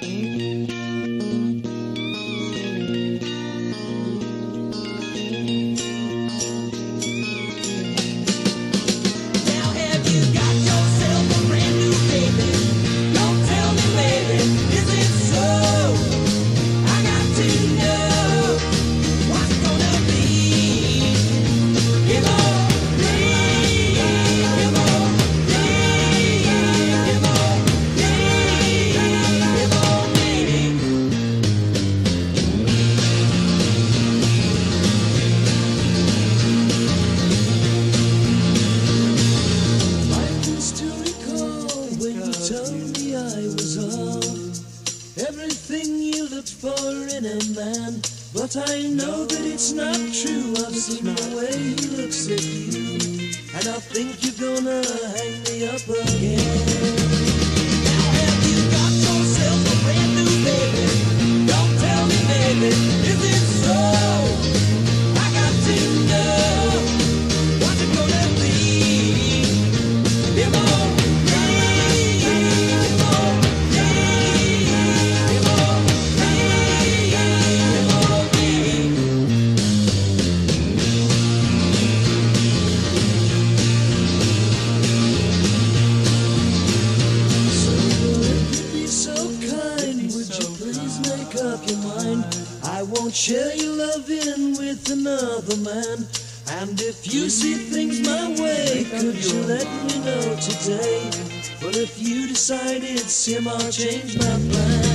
Everything you looked for in a man, but I know that it's not true. I've seen the way he looks at you, and I think you're gonna hang me up again. Now have you got yourself a brand new baby? Don't tell me, baby, is it so? I got to know what's it gonna be. Come on. I won't share your loving with another man. And if you see things my way, could you let me know today? But if you decide it's him, I'll change my plan.